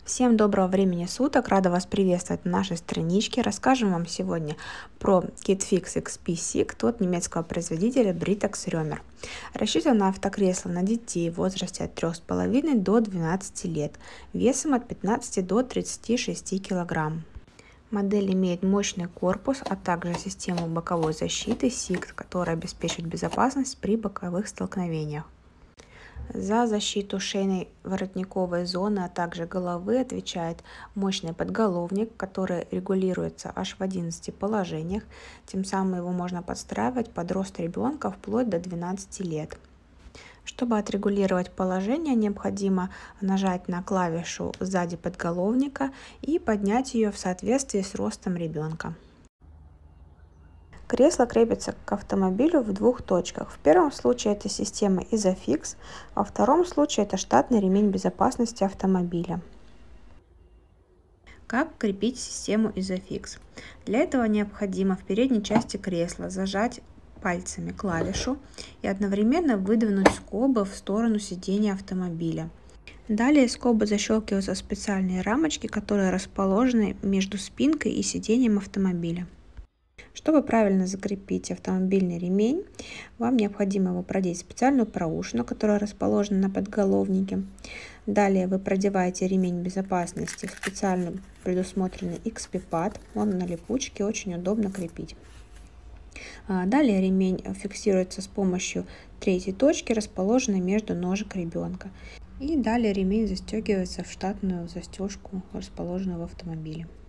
Всем доброго времени суток! Рада вас приветствовать на нашей страничке. Расскажем вам сегодня про KitFix XP Sikt от немецкого производителя Britax Römer. Рассчитан на автокресло на детей в возрасте от 3,5 до 12 лет, весом от 15 до 36 кг. Модель имеет мощный корпус, а также систему боковой защиты Sikt, которая обеспечит безопасность при боковых столкновениях. За защиту шейной воротниковой зоны, а также головы отвечает мощный подголовник, который регулируется аж в 11 положениях. Тем самым его можно подстраивать под рост ребенка вплоть до 12 лет. Чтобы отрегулировать положение, необходимо нажать на клавишу сзади подголовника и поднять ее в соответствии с ростом ребенка. Кресло крепится к автомобилю в двух точках. В первом случае это система Isofix, во втором случае это штатный ремень безопасности автомобиля. Как крепить систему Isofix? Для этого необходимо в передней части кресла зажать пальцами клавишу и одновременно выдвинуть скобы в сторону сидения автомобиля. Далее скобы защелкиваются в специальные рамочки, которые расположены между спинкой и сиденьем автомобиля. Чтобы правильно закрепить автомобильный ремень, вам необходимо его продеть в специальную проушину, которая расположена на подголовнике. Далее вы продеваете ремень безопасности в специально предусмотренный XP-пад. Он на липучке, очень удобно крепить. Далее ремень фиксируется с помощью третьей точки, расположенной между ножек ребенка. И далее ремень застегивается в штатную застежку, расположенную в автомобиле.